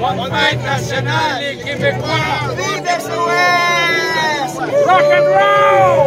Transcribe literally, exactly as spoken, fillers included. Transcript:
Fête nationale et québécois! Vive S O S! Rock and roll!